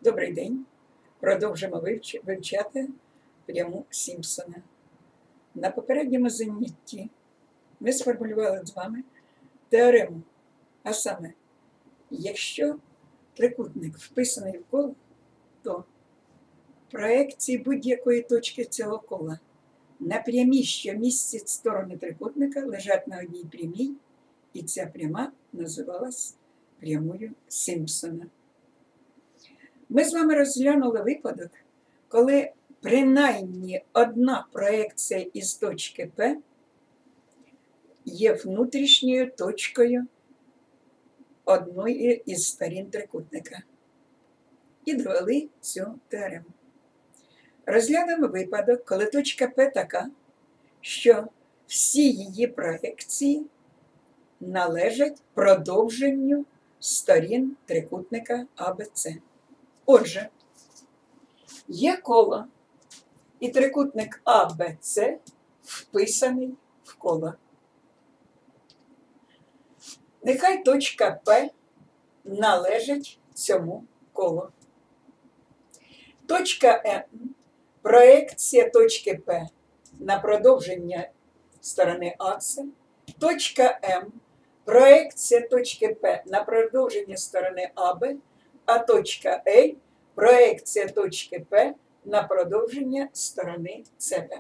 Добрий день. Продовжимо вивчати пряму Сімпсона. На попередньому занятті ми сформулювали з вами теорему. А саме, якщо трикутник вписаний в коло, то проекції будь-якої точки цього кола на прямі, що містять сторони трикутника, лежать на одній прямій, і ця пряма називалась прямою Сімпсона. Ми з вами розглянули випадок, коли принаймні одна проекція із точки П є внутрішньою точкою одної із сторін трикутника. І довели цю теорему. Розглянемо випадок, коли точка П така, що всі її проекції належать продовженню сторін трикутника АБЦ. Отже, є коло, і трикутник АБЦ вписаний в коло. Нехай точка П належить цьому колу. Точка М – проекція точки П на продовження сторони АЦ. Точка М – проекція точки П на продовження сторони АБ. А точка Л – проекція точки П на продовження сторони СП.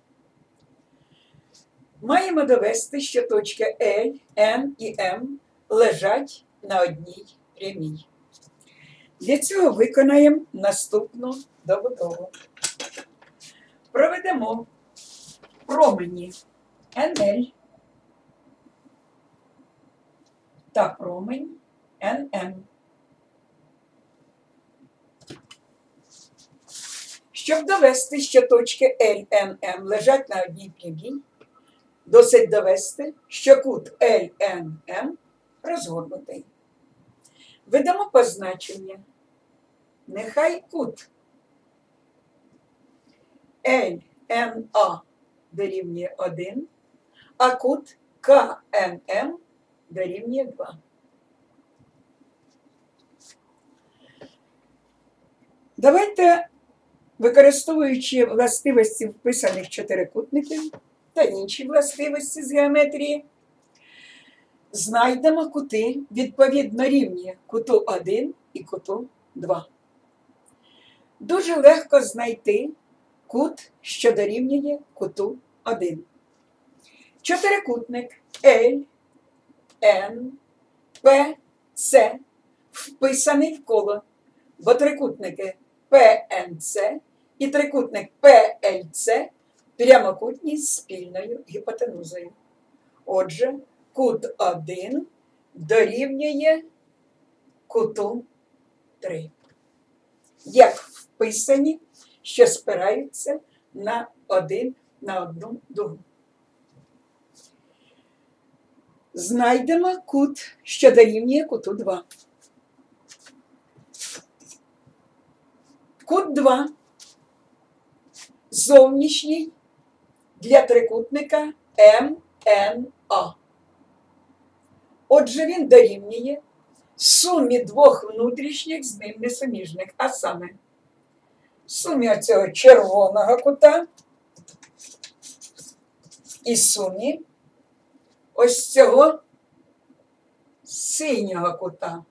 Маємо довести, що точки Л, Н і М лежать на одній прямій. Для цього виконаємо наступну добудову. Проведемо промені НЛ та промень НМ. Щоб довести, що точки LNM лежать на одній прямій, досить довести, що кут LNM розгорнутий. Видамо позначення. Нехай кут LNA дорівнює 1, а кут КНМ дорівнює 2. Давайте, використовуючи властивості вписаних чотирикутників та інші властивості з геометрії, знайдемо кути відповідно рівні куту 1 і куту 2. Дуже легко знайти кут, що дорівнює куту 1. Чотирикутник L, N, P, C вписаний в коло, бо трикутники PNC і трикутник PLC прямокутні з спільною гіпотенузою. Отже, кут 1 дорівнює куту 3. Як вписані, що спираються на одну дугу. Знайдемо кут, що дорівнює куту 2. Кут 2 зовнішній для трикутника МНА. Отже, він дорівнює сумі двох внутрішніх з ним несуміжних, а саме сумі оцього червоного кута і сумі ось цього синього кута.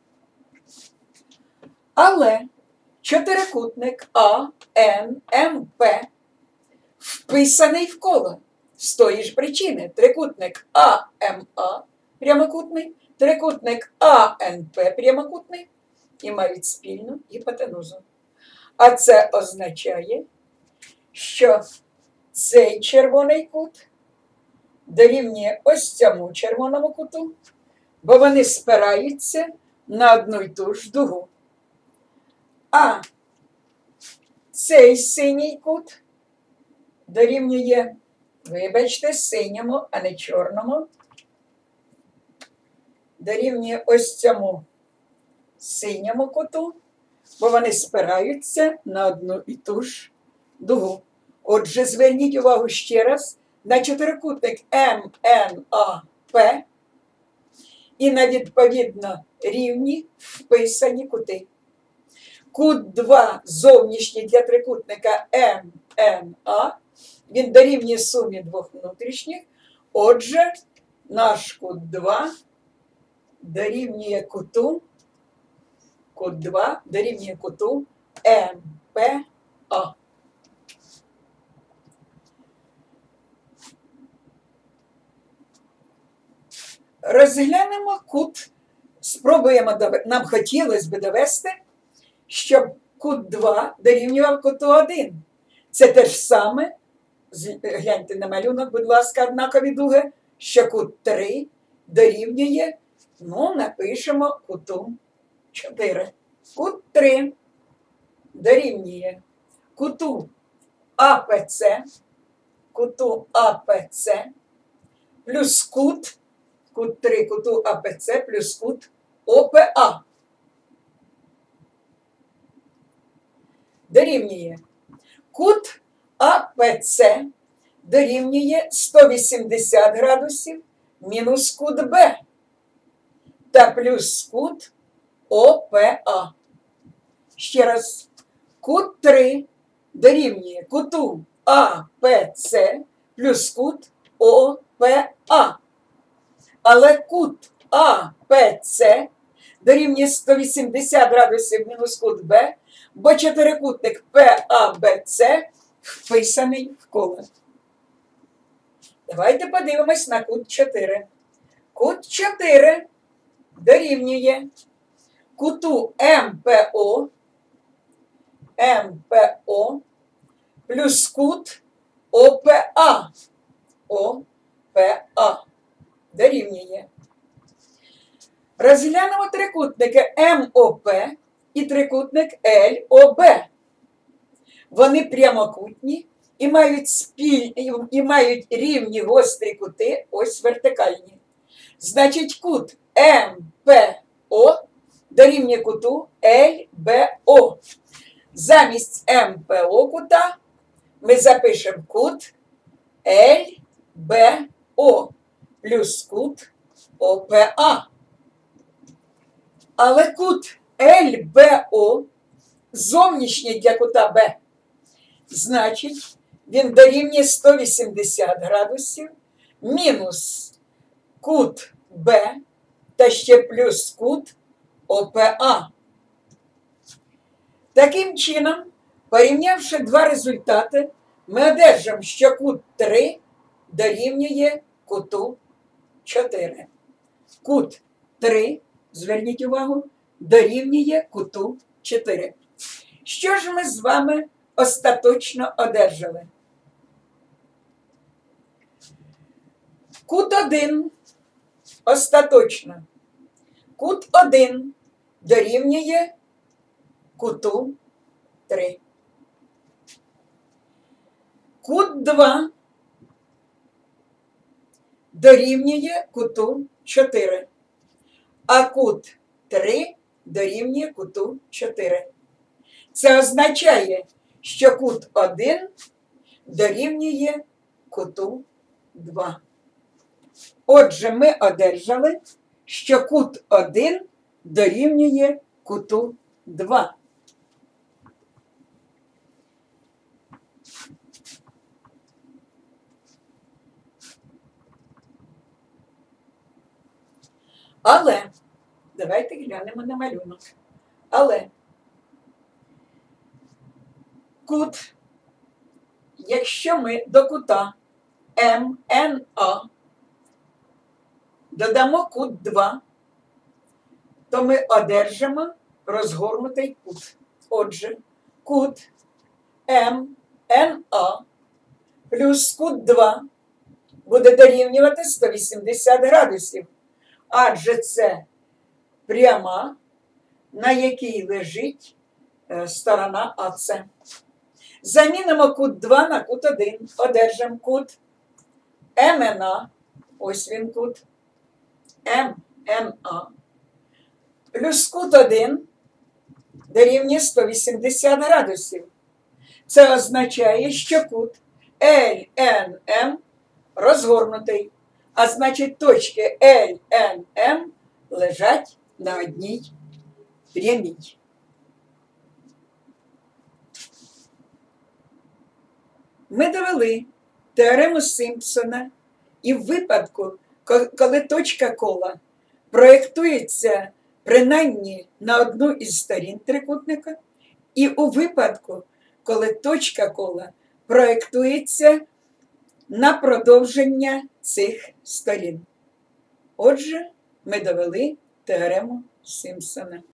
Але чотирикутник АНМП вписаний в коло. З тої ж причини трикутник АМА прямокутний, трикутник АНП прямокутний і мають спільну гіпотенузу. А це означає, що цей червоний кут дорівнює ось цьому червоному куту, бо вони спираються на одну й ту ж дугу. А цей синій кут дорівнює, вибачте, синьому, а не чорному, дорівнює ось цьому синьому куту, бо вони спираються на одну і ту ж дугу. Отже, зверніть увагу ще раз на чотирикутник МНАП і на відповідно рівні вписані кути. Кут 2 зовнішній для трикутника МНА, він дорівнює сумі двох внутрішніх. Отже, наш кут 2 дорівнює куту МПА. Розглянемо кут, спробуємо, нам хотілося б довести, щоб кут 2 дорівнював куту 1. Це те ж саме, гляньте на малюнок, будь ласка, однакові дуги, що кут 3 дорівнює, напишемо куту 4. Кут 3 дорівнює куту АПЦ плюс кут 3 куту АПЦ плюс кут ОПА. Дорівнює кут АПЦ дорівнює 180 градусів мінус кут Б та плюс кут ОПА. Ще раз, кут 3 дорівнює куту АПЦ плюс кут ОПА. Але кут АПЦ дорівнює 180 градусів мінус кут Б, бо чотирикутник ПАБЦ вписаний в коло. Давайте подивимось на кут 4. Кут 4 дорівнює куту МПО плюс кут ОПА. Дорівнює. Розглянемо трикутники МОП і трикутник ЛОБ. Вони прямокутні і мають рівні гострі кути, ось вертикальні. Значить, кут МПО дорівнює куту ЛБО. Замість МПО кута ми запишемо кут ЛБО плюс кут ОПА. Але кут ЛБО зовнішній для кута Б. Значить, він дорівнює 180 градусів мінус кут Б та ще плюс кут ОПА. Таким чином, порівнявши два результати, ми одержимо, що кут 3 дорівнює куту 4. Кут 3, зверніть увагу, дорівнює куту 4. Що ж ми з вами остаточно одержали? Кут 1 остаточно. Кут 1 дорівнює куту 3. Кут 2 дорівнює куту 4. А кут 3 дорівнює куту 4. Це означає, що кут 1 дорівнює куту 2. Отже, ми одержали, що кут 1 дорівнює куту 2. Але, давайте глянемо на малюнок. Але кут, якщо ми до кута МНА додамо кут 2, то ми одержимо розгорнутий кут. Отже, кут МНА плюс кут 2 буде дорівнювати 180 градусів. Адже це пряма, на якій лежить сторона АС. Замінимо кут 2 на кут 1. Одержимо кут МНА, ось він кут, МНА, плюс кут 1 дорівнює 180 градусів. Це означає, що кут ЛНМ розгорнутий. А значить, точки ЛНМ лежать на одній прямій. Ми довели теорему Симпсона і в випадку, коли точка кола проєктується принаймні на одну із сторін трикутника, і у випадку, коли точка кола проєктується на продовження цих сторін. Отже, ми довели теорему Симпсона.